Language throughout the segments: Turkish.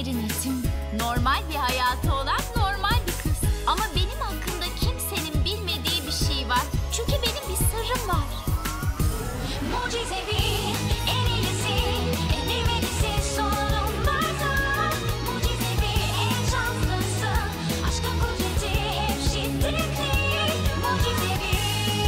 Merinetim. Normal bir hayatı olan normal bir kız. Ama benim hakkında kimsenin bilmediği bir şey var. Çünkü benim bir sırrım var. Mucizevi, en iyisi, en iyisi sonun varsa. Mucizevi, en şanslısı. Aşkın kudreti hep şiddetli. Mucizevi.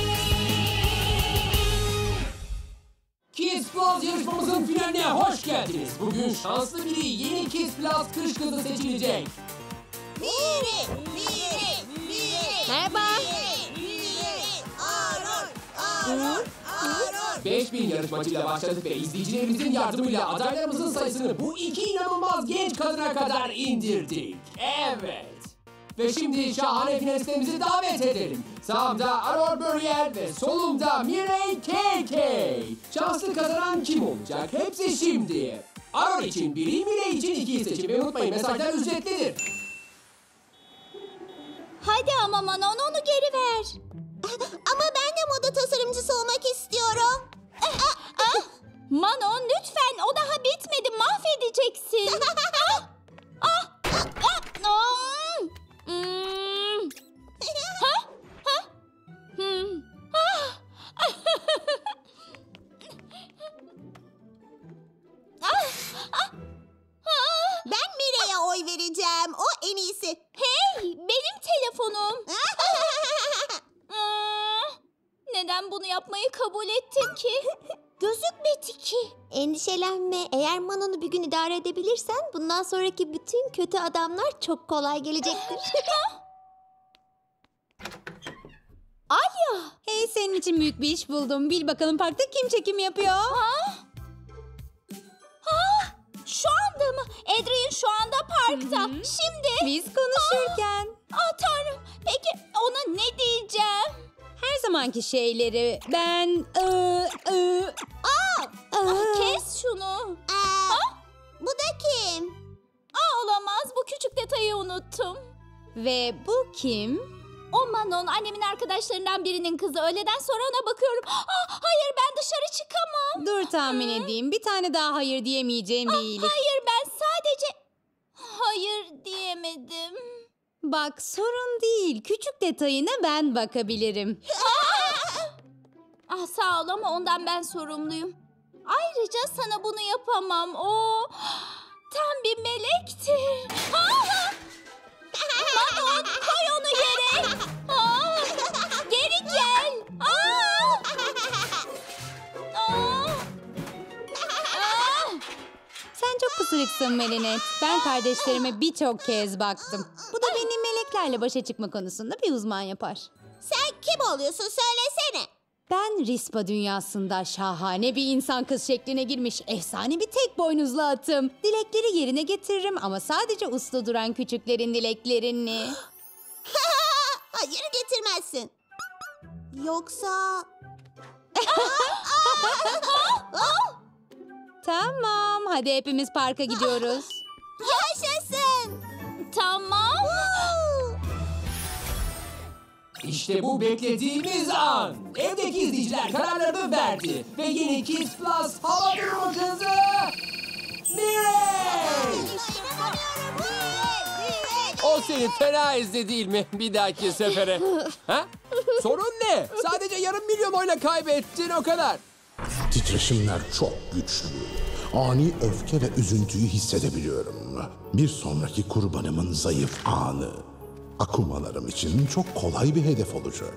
Kids Plus yarışmamızın finaline hoş geldiniz. Bugün şanslı biri yeni Kids Plus kış kızı seçilecek. Biri. Merhaba. Arun. 5000 yarışmacıyla başladık ve izleyicilerimizin yardımıyla adaylarımızın sayısını bu iki inanılmaz genç kadına kadar indirdik. Evet. Ve şimdi şahane finalistlerimizi davet edelim. Sağımda Aror Buriel ve solumda Mirey KK. Şanslı kazanan kim olacak? Hepsi şimdi. Aror için biri, Mirey için ikiyi seçin ve unutmayın mesajlar ücretlidir. Hadi ama Manon, onu geri ver. Ama ben de moda tasarımcısı olmak istiyorum. Manon lütfen, o daha bitmedi, mahvedeceksin. Ben Mirey'e oy vereceğim. O en iyisi. Hey, benim telefonum. Neden bunu yapmayı kabul ettim ki? Gözükmedi ki. Endişelenme. Eğer Manon'u bir gün idare edebilirsen bundan sonraki bütün kötü adamlar çok kolay gelecektir. Alya. Hey, senin için büyük bir iş buldum. Bil bakalım parkta kim çekim yapıyor? Şu anda mı? Adrian şu anda parkta. Şimdi. Biz konuşurken. Tanrım. Peki ona ne diyeceğim? Her zamanki şeyleri ben... Kes şunu. Bu da kim? Olamaz. Bu küçük detayı unuttum. Ve bu kim? O Manon, annemin arkadaşlarından birinin kızı. Öğleden sonra ona bakıyorum. Hayır, ben dışarı çıkamam. Dur tahmin edeyim. Bir tane daha hayır diyemeyeceğim bir iyilik. Hayır, ben sadece hayır diyemedim. Bak, sorun değil. Küçük detayına ben bakabilirim. Sağ ol ama ondan ben sorumluyum. Ayrıca sana bunu yapamam. O tam bir melektir. Manon, koy onu yere. Geri gel. Sen çok pısırıksın Melinet. Ben kardeşlerime birçok kez baktım. Bu da beni meleklerle başa çıkma konusunda bir uzman yapar. Sen kim oluyorsun söylesene. Ben Rispa dünyasında şahane bir insan kız şekline girmiş efsane bir tek boynuzlu atım. Dilekleri yerine getiririm ama sadece uslu duran küçüklerin dileklerini. Hayır getirmezsin. Yoksa... Tamam, hadi hepimiz parka gidiyoruz. Yaşasın. Tamam. İşte bu beklediğimiz an. Evdeki izleyiciler kararlarını verdi. Ve yeni Kids Plus hava durumu kızı Mirey. O seni fena ezdi değil mi bir dahaki sefere? Ha? Sorun ne? Sadece yarım milyon oyla kaybettin o kadar. Titreşimler çok güçlü. Ani öfke ve üzüntüyü hissedebiliyorum. Bir sonraki kurbanımın zayıf anı. Akumalarım için çok kolay bir hedef olacak.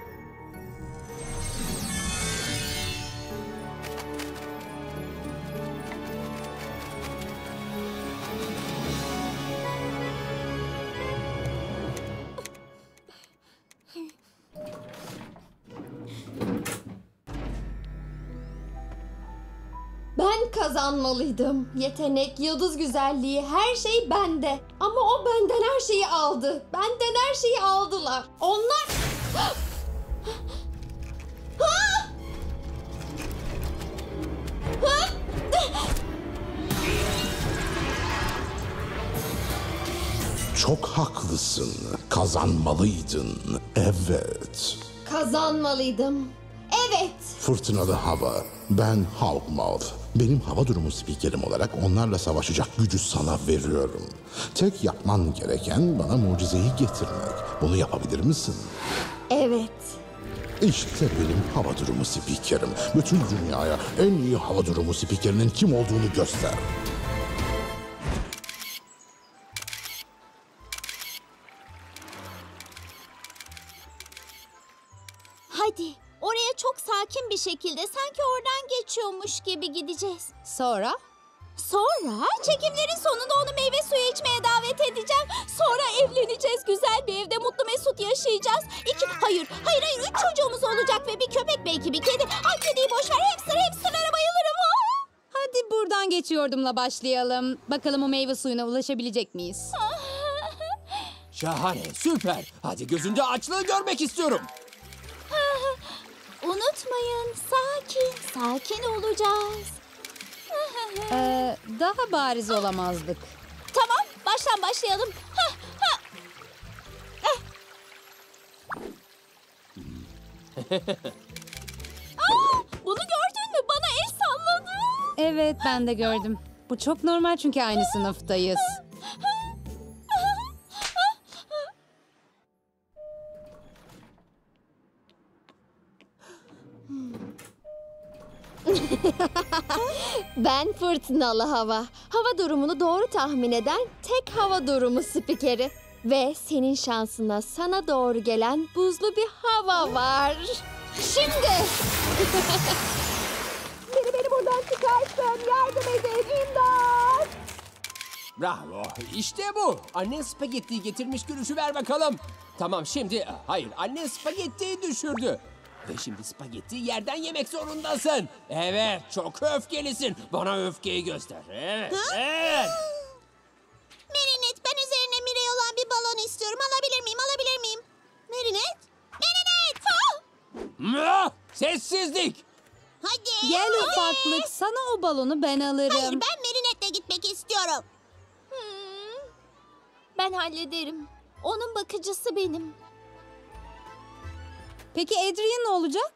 Ben kazanmalıydım. Yetenek, yıldız güzelliği, her şey bende. Ama o benden her şeyi aldı. Benden her şeyi aldılar. Onlar... Çok haklısın. Kazanmalıydın. Evet. Kazanmalıydım. Evet. Fırtınalı hava. Ben Hawkmoth. Benim hava durumu spikerim olarak onlarla savaşacak gücü sana veriyorum. Tek yapman gereken bana mucizeyi getirmek. Bunu yapabilir misin? Evet. İşte benim hava durumu spikerim. Bütün dünyaya en iyi hava durumu spikerinin kim olduğunu göster. Hadi oraya çok sakin bir şekilde sanki oradan geçiyormuş gibi gideceğiz. Sonra? Sonra çekimlerin sonunda onu meyve suyu içmeye davet edeceğim. Sonra evleneceğiz. Güzel bir evde mutlu mesut yaşayacağız. Hayır, üç çocuğumuz olacak ve bir köpek, belki bir kedi. Ay, kediyi boş ver, hamsterlara bayılırım. Hadi buradan geçiyordumla başlayalım. Bakalım o meyve suyuna ulaşabilecek miyiz? Şahane, süper. Hadi gözünde açlığı görmek istiyorum. Unutmayın, sakin olacağız. Daha bariz olamazdık. Tamam, baştan başlayalım. Bunu gördün mü? Bana el salladı. Evet, ben de gördüm. Bu çok normal çünkü aynı sınıftayız. Ben fırtınalı hava. Hava durumunu doğru tahmin eden tek hava durumu spikeri. Ve senin şansına sana doğru gelen buzlu bir hava var. Şimdi. Beni buradan çıkarsın. Yardım edin. İmdat. Bravo, işte bu. Annen spagettiyi getirmiş, gülüşü ver bakalım. Tamam, şimdi hayır, annen spagettiyi düşürdü. Ve şimdi spagettiyi yerden yemek zorundasın. Evet, çok öfkelisin. Bana öfkeyi göster. Evet, evet. Merinet, ben üzerine Mirey olan bir balon istiyorum. Alabilir miyim? Merinet? Sessizlik. Hadi. Gel ufaklık, sana o balonu ben alırım. Hayır, ben Merinet'le gitmek istiyorum. Ben hallederim. Onun bakıcısı benim. Peki Adrian ne olacak?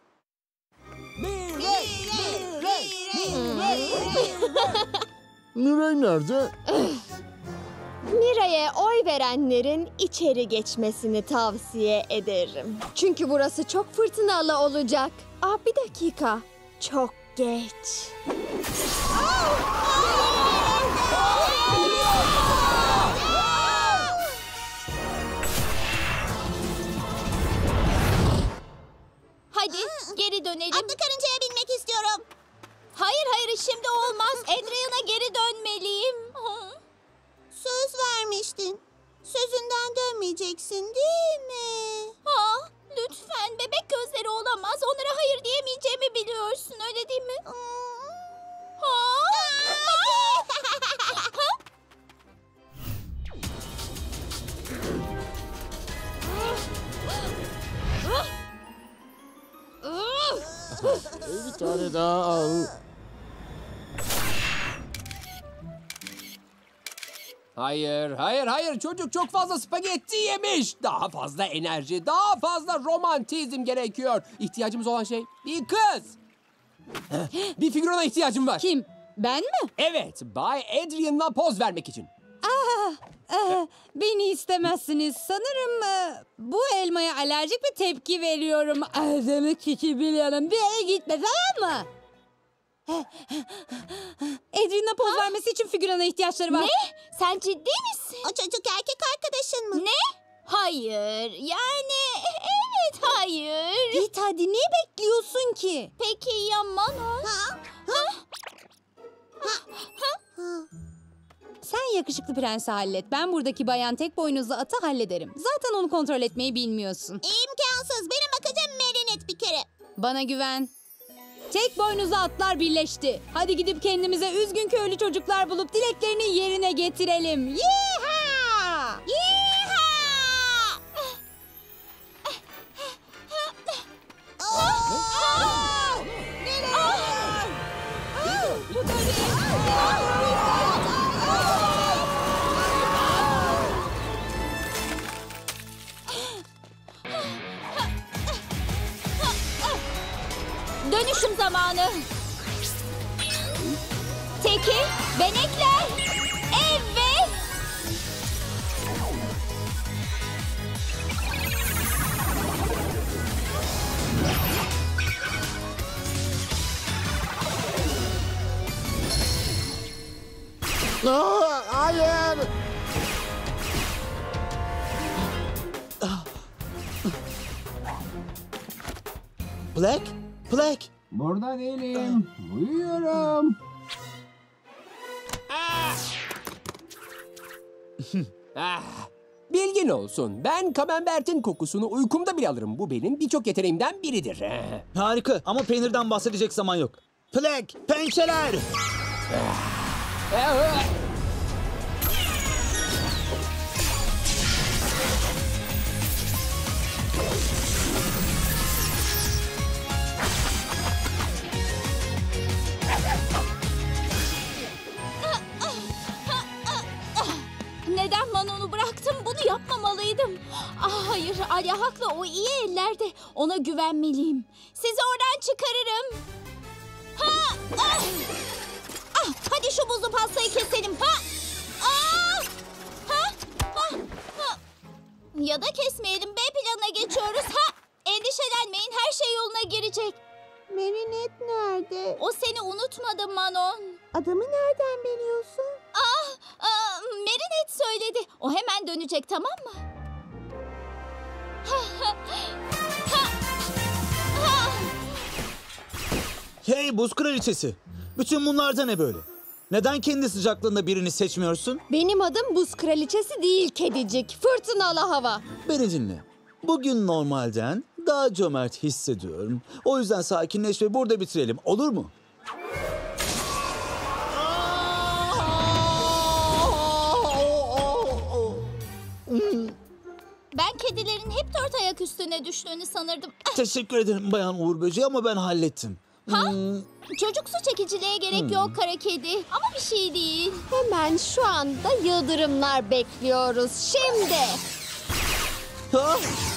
Mirey nerede? Miray'e oy verenlerin içeri geçmesini tavsiye ederim. Çünkü burası çok fırtınalı olacak. Bir dakika. Çok geç. Hadi geri dönelim. Atlı karıncaya binmek istiyorum. Hayır, şimdi olmaz. Adrian'a geri dönmeliyim. Söz vermiştin. Sözünden dönmeyeceksin değil mi? Lütfen, bebek gözleri olamaz. Onlara hayır diyemeyeceğimi biliyorsun, öyle değil mi? Bir tane daha al. Hayır. Çocuk çok fazla spagetti yemiş. Daha fazla enerji, daha fazla romantizm gerekiyor. İhtiyacımız olan şey bir kız. Bir figürana ihtiyacım var. Kim? Ben mi? Evet, Bay Adrian'la poz vermek için. Beni istemezsiniz. Sanırım bu elmaya alerjik bir tepki veriyorum. Demek ki biliyorum. Bir yere gitme, tamam mı? Adrian'la poz vermesi için figürana ihtiyaçları var. Ne? Sen ciddi misin? O çocuk erkek arkadaşın mı? Ne? Hayır. Yani evet, hayır. Git hadi, ne bekliyorsun ki? Peki ya Manon? Sen yakışıklı prensi hallet. Ben buradaki bayan tek boynuzlu atı hallederim. Zaten onu kontrol etmeyi bilmiyorsun. İmkansız. Benim bakıcım Merinet bir kere. Bana güven. Tek boynuzlu atlar birleşti. Hadi gidip kendimize üzgün köylü çocuklar bulup dileklerini yerine getirelim. Yeeha! Dönüşüm zamanı. Teki, benekler. Evet. Hayır. Black? Black? Burada değilim. Uyuyorum. Bilgin olsun. Ben Camembert'in kokusunu uykumda bile alırım. Bu benim birçok yeteneğimden biridir. Harika ama peynirden bahsedecek zaman yok. Black, pençeler! Neden Manon'u bıraktım? Bunu yapmamalıydım. Ah hayır, Alya haklı. O iyi ellerde. Ona güvenmeliyim. Sizi oradan çıkarırım. Ha! Ah! Ah! Hadi şu buzlu pastayı keselim. Ha! Ah! Ha! Ha! Ha! Ya da kesmeyelim. B planına geçiyoruz. Ha! Endişelenmeyin. Her şey yoluna girecek. Marinette nerede? O seni unutmadı Manon. Adamı nereden biliyorsun? Marinette söyledi. O hemen dönecek, tamam mı? Hey buz kraliçesi! Bütün bunlar da ne böyle? Neden kendi sıcaklığında birini seçmiyorsun? Benim adım buz kraliçesi değil kedicik. Fırtınalı hava. Beni dinle. Bugün normalden daha cömert hissediyorum. O yüzden sakinleş ve burada bitirelim. Olur mu? Ben kedilerin hep dört ayak üstüne düştüğünü sanırdım. Teşekkür ederim Bayan Uğur Böceği ama ben hallettim. Çocuksu çekiciliğe gerek yok kara kedi. Ama bir şey değil. Hemen şu anda yıldırımlar bekliyoruz. Şimdi. Ha?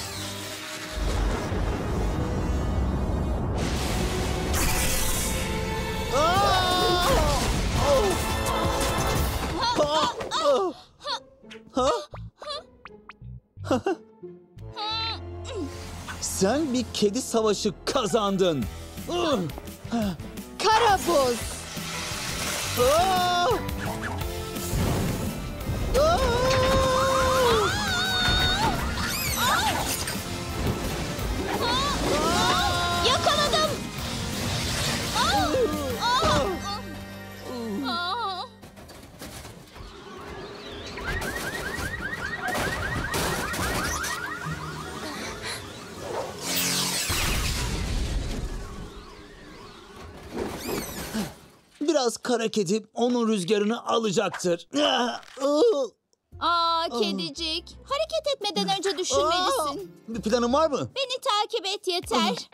Sen bir kedi savaşı kazandın. Kara buz. Yakaladım. Biraz kara kedi onun rüzgarını alacaktır. Kedicik. Hareket etmeden önce düşünmelisin. Bir planın var mı? Beni takip et yeter.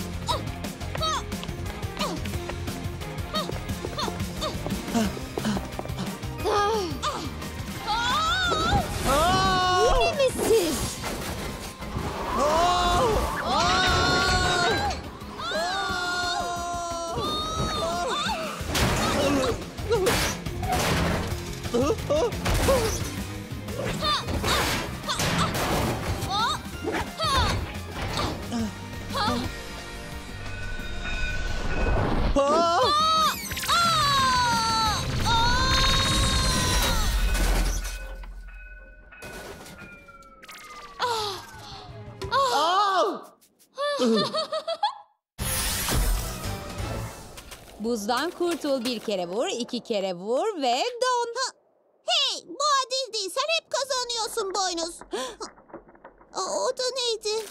Yine mi siz? Buzdan kurtul, bir kere vur, 2 kere vur ve don. Hey, bu adil değil. Sen hep kazanıyorsun boynuz. O da neydi?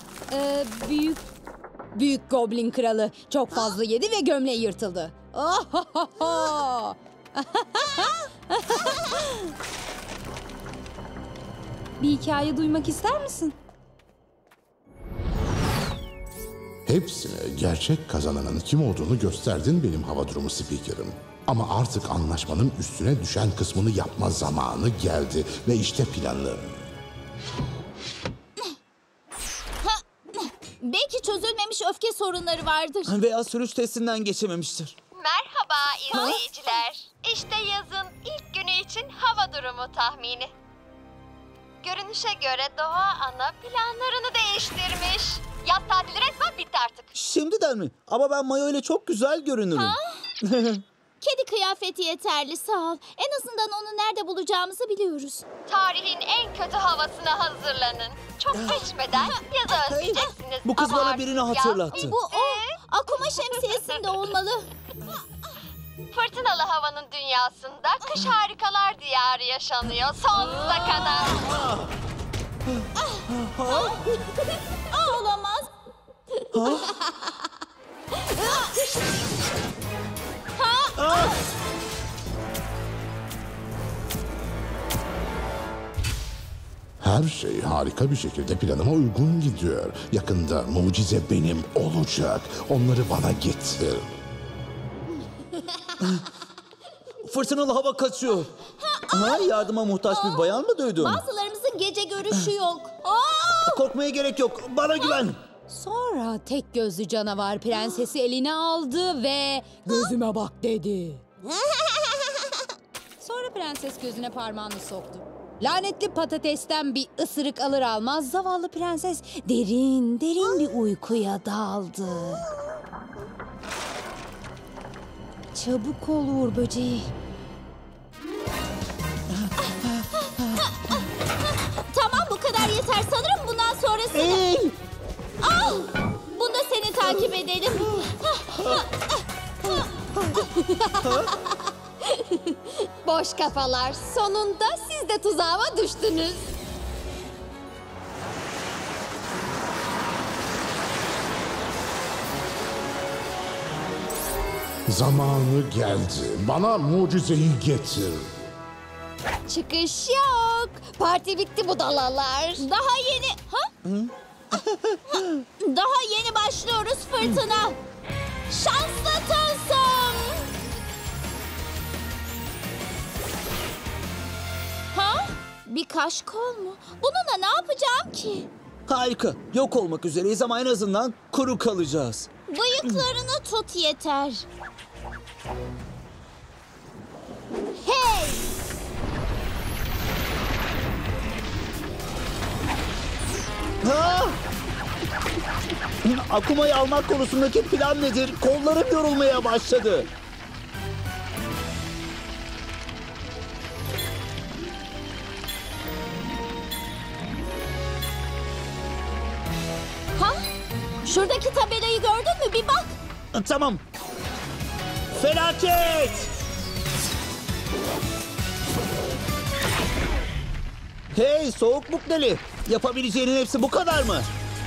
Büyük Goblin Kralı çok fazla yedi ve gömleği yırtıldı. Bir hikaye duymak ister misin? Hepsine gerçek kazananın kim olduğunu gösterdin benim hava durumu spikerim. Ama artık anlaşmanın üstüne düşen kısmını yapma zamanı geldi ve işte planım. Belki çözülmemiş öfke sorunları vardır. Veya sürüş testinden geçememiştir. Merhaba Merhaba izleyiciler. İşte yazın ilk günü için hava durumu tahmini. Görünüşe göre Doğa Ana planlarını değiştirmiş. Yaz tatili resmen bitti artık. Şimdiden mi? Ama ben mayo ile çok güzel görünürüm. Kedi kıyafeti yeterli sağ ol. En azından onu nerede bulacağımızı biliyoruz. Tarihin en kötü havasına hazırlanın. Çok geçmeden yazı özleyeceksiniz. Bu kız Ama bana artık birini yaz hatırlattı. Bu o. Akuma şemsiyesinde olmalı. Fırtınalı havanın dünyasında kış harikalar diyarı yaşanıyor sonsuza kadar. Olamaz. Her şey harika bir şekilde planıma uygun gidiyor. Yakında mucize benim olacak. Onları bana getir. Fırtınalı hava kaçıyor. Ha, yardıma muhtaç bir bayan mı duydum? Bazılarımızın gece görüşü yok. Aa! Korkmaya gerek yok. Bana güven. Sonra tek gözlü canavar prensesi eline aldı ve gözüme bak dedi. Sonra prenses gözüne parmağını soktu. Lanetli patatesten bir ısırık alır almaz zavallı prenses derin bir uykuya daldı. Çabuk ol Uğur böceği. Tamam bu kadar yeter. Sanırım bundan sonrası... Al! Bunu da seni takip edelim. Boş kafalar. Sonunda siz de tuzağıma düştünüz. Zamanı geldi. Bana mucizeyi getir. Çıkış yok. Parti bitti budalalar. Daha yeni... Daha yeni başlıyoruz fırtına. Şanslı tılsım. Bir kaşkol mu? Bununla ne yapacağım ki? Harika. Yok olmak üzereyiz ama en azından kuru kalacağız. Bıyıklarını tut yeter. Hey! Ha! Akuma'yı almak konusundaki plan nedir? Kollarım yorulmaya başladı. Şuradaki tabelayı gördün mü? Bir bak. Tamam. Felaket! Hey soğuk bukleli. Yapabileceğinin hepsi bu kadar mı?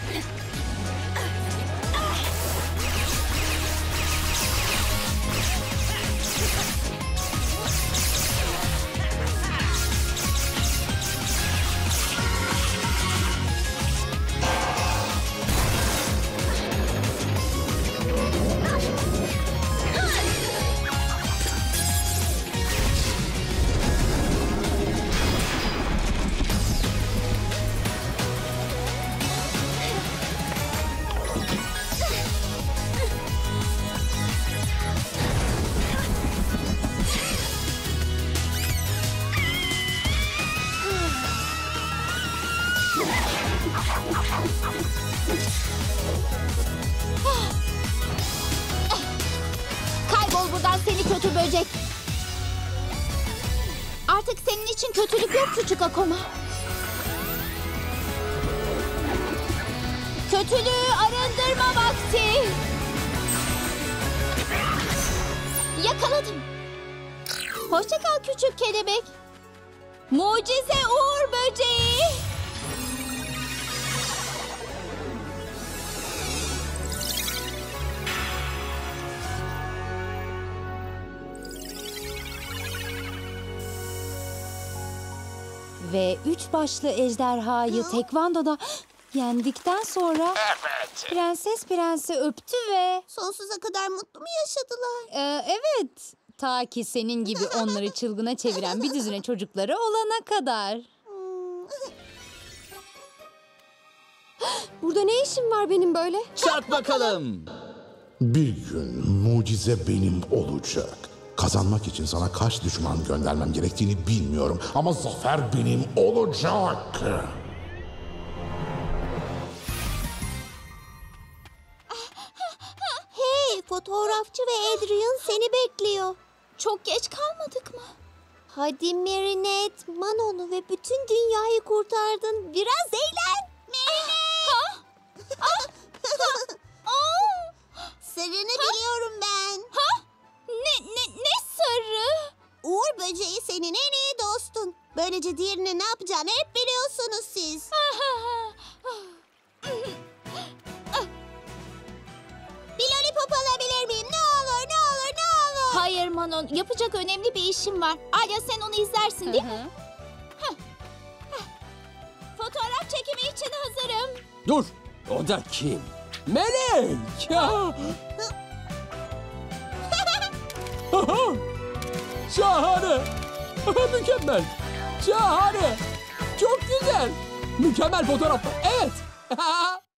Kaybol buradan seni kötü böcek. Artık senin için kötülük yok küçük Akoma. Kötülüğü arındırma vakti. Yakaladım. Hoşça kal küçük kelebek. Mucize Uğur böceği. Ve 3 başlı ejderhayı tekvandoda yendikten sonra prenses prensi öptü ve... Sonsuza kadar mutlu mu yaşadılar? Evet, ta ki senin gibi onları çılgına çeviren bir düzine çocukları olana kadar. Burada ne işim var benim böyle? Çak bakalım. Bir gün mucize benim olacak. Kazanmak için sana kaç düşman göndermem gerektiğini bilmiyorum. Ama zafer benim olacak. Hey, fotoğrafçı ve Adrian seni bekliyor. Çok geç kalmadık mı? Hadi Marinette, Manon'u ve bütün dünyayı kurtardın. Biraz eğlen. Marinette! Sırrını biliyorum ben. Ne sarı? Uğur böceği senin en iyi dostun. Böylece diğerine ne yapacağını hep biliyorsunuz siz. Bir lollipop alabilir miyim? Ne olur, ne olur, ne olur. Hayır Manon, yapacak önemli bir işim var. Alya sen onu izlersin değil mi? Fotoğraf çekimi için hazırım. Dur. O da kim? Melek. Şahane. Mükemmel. Şahane. Çok güzel. Mükemmel fotoğraf. Evet.